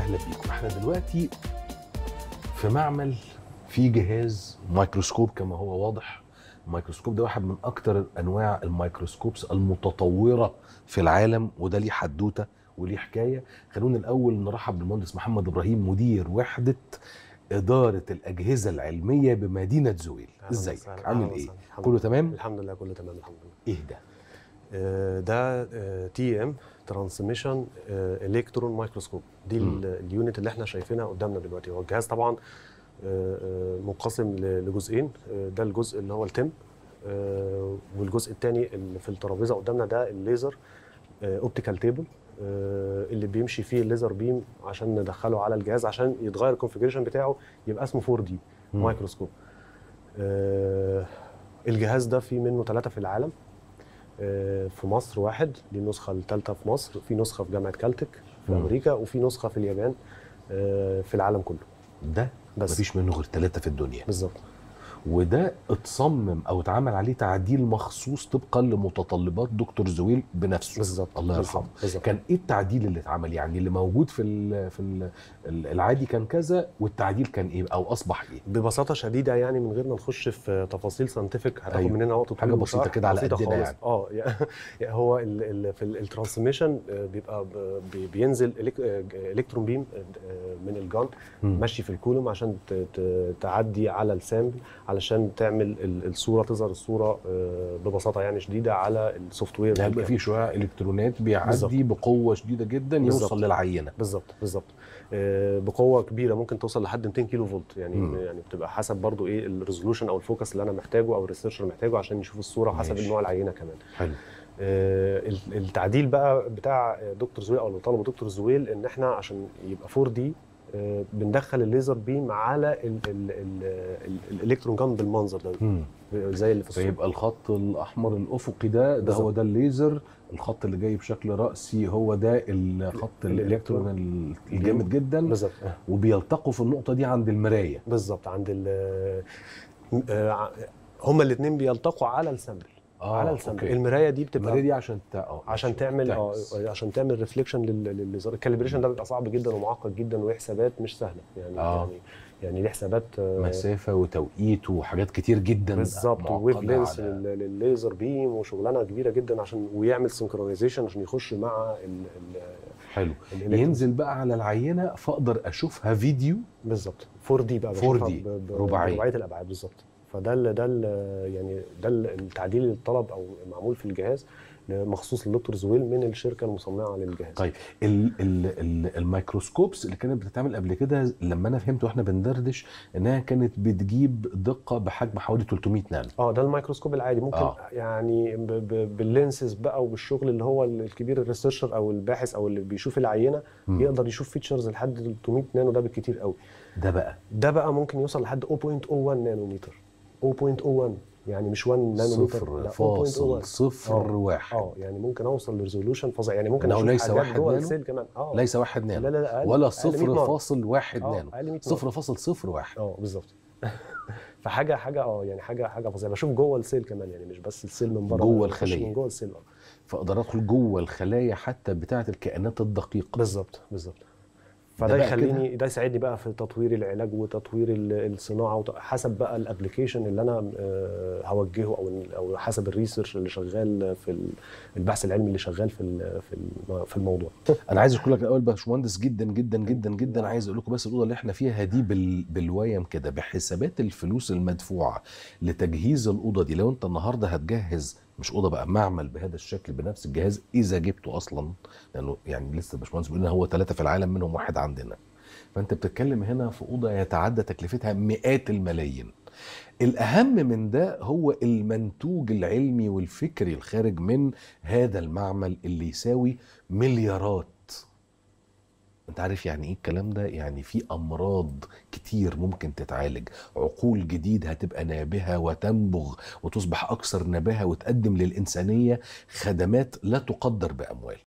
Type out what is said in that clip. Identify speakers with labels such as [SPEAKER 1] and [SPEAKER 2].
[SPEAKER 1] وسهلا بيكم. احنا دلوقتي في معمل فيه جهاز ميكروسكوب كما هو واضح. الميكروسكوب ده واحد من اكتر انواع الميكروسكوبس المتطورة في العالم، وده ليه حدوتة وليه حكاية. خلونا الاول نرحب بالمهندس محمد ابراهيم، مدير وحدة إدارة الأجهزة العلمية بمدينة زويل. ازيك؟ عامل ايه؟ كله تمام؟
[SPEAKER 2] الحمد لله كله تمام الحمد لله.
[SPEAKER 1] ايه ده؟
[SPEAKER 2] ده تي ام ترانسميشن الكترون مايكروسكوب. دي اليونت اللي احنا شايفينها قدامنا دلوقتي. هو الجهاز طبعا منقسم لجزئين. ده الجزء اللي هو التم، والجزء الثاني اللي في الترابيزه قدامنا ده الليزر اوبتيكال تيبل اللي بيمشي فيه الليزر بيم عشان ندخله على الجهاز عشان يتغير الكونفيجريشن بتاعه يبقى اسمه 4 دي مايكروسكوب. الجهاز ده فيه منه 3 في العالم. في مصر واحد، دي النسخه الثالثه في مصر، في نسخه في جامعه كالتك في امريكا، وفي نسخه في اليابان، في العالم كله.
[SPEAKER 1] ده
[SPEAKER 2] بس
[SPEAKER 1] مفيش منه غير 3 في الدنيا
[SPEAKER 2] بالظبط.
[SPEAKER 1] وده اتصمم او اتعمل عليه تعديل مخصوص طبقا لمتطلبات دكتور زويل بنفسه.
[SPEAKER 2] بالظبط
[SPEAKER 1] الله يرحمه.
[SPEAKER 2] بالظبط.
[SPEAKER 1] كان ايه التعديل اللي اتعمل؟ يعني اللي موجود في العادي كان كذا، والتعديل كان ايه او اصبح ايه؟
[SPEAKER 2] ببساطه شديده يعني من غير ما نخش في تفاصيل ساينتفك هتاخد
[SPEAKER 1] أيوه.
[SPEAKER 2] مننا وقت طويل.
[SPEAKER 1] حاجه بسيطه كده على قدنا يعني.
[SPEAKER 2] يعني هو في الترانسميشن بيبقى بينزل الكترون بيم من الجان ماشي في الكولوم عشان تعدي على السامبل علشان تعمل الصوره، تظهر الصوره ببساطه يعني شديده على السوفت وير.
[SPEAKER 1] ده يبقى فيه شويه الكترونات بيعدي بالزبط. بقوه شديده جدا يوصل للعينه.
[SPEAKER 2] بالظبط بقوه كبيره ممكن توصل لحد 200 كيلو فولت يعني. يعني بتبقى حسب برضو ايه الريزولوشن او الفوكس اللي انا محتاجه او الريسيرشر محتاجه عشان يشوف الصوره حسب النوع العينه كمان.
[SPEAKER 1] حلو.
[SPEAKER 2] التعديل بقى بتاع دكتور زويل او اللي طلبه دكتور زويل ان احنا عشان يبقى 4 دي بندخل الليزر بيم على الالكترون جان بالمنظر ده زي اللي في الصوره.
[SPEAKER 1] فيبقى الخط الاحمر الافقي ده هو ده الليزر، الخط اللي جاي بشكل رأسي هو ده الخط الالكترون الجامد جدا.
[SPEAKER 2] بالظبط.
[SPEAKER 1] وبيلتقوا في النقطه دي عند المرايه.
[SPEAKER 2] بالظبط عند هما الاثنين بيلتقوا على السامبل. على السامبل. المرايه دي بتبقى
[SPEAKER 1] المرايه دي
[SPEAKER 2] عشان تعمل ريفليكشن للليزر. الكاليبريشن ده بيبقى صعب جدا ومعقد جدا وله حسابات مش سهله يعني. يعني ليه حسابات
[SPEAKER 1] مسافه وتوقيت وحاجات كتير جدا
[SPEAKER 2] بالظبط، وويف لينس للليزر بيم وشغلانه كبيره جدا عشان ويعمل سنكرونايزيشن عشان يخش مع
[SPEAKER 1] حلو. ينزل بقى على العينه فاقدر اشوفها فيديو.
[SPEAKER 2] بالظبط 4 دي بقى
[SPEAKER 1] 4 دي
[SPEAKER 2] رباعيه الابعاد بالظبط. فده يعني ده التعديل اللي اتطلب او معمول في الجهاز مخصوص لدكتور زويل من الشركه المصنعه للجهاز.
[SPEAKER 1] طيب الميكروسكوبس اللي كانت بتتعمل قبل كده لما انا فهمت واحنا بندردش انها كانت بتجيب دقه بحجم حوالي 300 نانو.
[SPEAKER 2] ده الميكروسكوب العادي ممكن يعني باللينسز بقى وبالشغل اللي هو الكبير، الريسيرشر او الباحث او اللي بيشوف العينه يقدر يشوف فيتشرز لحد 300 نانو. ده بالكتير قوي. ده بقى ممكن يوصل لحد 0.01 نانومتر. 0.01 يعني مش 1 نانومتر،
[SPEAKER 1] 0.01.
[SPEAKER 2] يعني ممكن اوصل لريزولوشن فظيع. يعني ممكن اشوف
[SPEAKER 1] ليس
[SPEAKER 2] حاجات جوه السيل كمان.
[SPEAKER 1] ليس 1 نانو.
[SPEAKER 2] لا
[SPEAKER 1] ولا 0.1 نانو. 0.01.
[SPEAKER 2] بالظبط. فحاجه يعني حاجه فظيعه. بشوف جوه السيل كمان يعني مش بس السيل من بره،
[SPEAKER 1] جوه الخليه،
[SPEAKER 2] من جوه السيل.
[SPEAKER 1] فاقدر ادخل جوه الخلايا حتى بتاعه الكائنات الدقيقه.
[SPEAKER 2] بالظبط. فده يخليني، ده يساعدني بقى في تطوير العلاج وتطوير الصناعه حسب بقى الابلكيشن اللي انا هوجهه او حسب الريسيرش اللي شغال في البحث العلمي اللي شغال في الموضوع.
[SPEAKER 1] انا عايز اشكرك الاول باشمهندس جدا جدا جدا جدا. عايز اقول لكم بس الاوضه اللي احنا فيها دي بالويم كده بحسابات الفلوس المدفوعه لتجهيز الاوضه دي. لو انت النهارده هتجهز مش اوضه بقى، معمل بهذا الشكل بنفس الجهاز اذا جبته اصلا، لانه يعني لسه باشمهندس بيقول لنا هو 3 في العالم منهم واحد عندنا. فانت بتتكلم هنا في اوضه يتعدى تكلفتها مئات الملايين. الاهم من ده هو المنتوج العلمي والفكري الخارج من هذا المعمل اللي يساوي مليارات. انت عارف يعني ايه الكلام ده؟ يعني في امراض كتير ممكن تتعالج، عقول جديد هتبقى نابهة وتنبغ وتصبح اكثر نباهة وتقدم للإنسانية خدمات لا تقدر بأموال.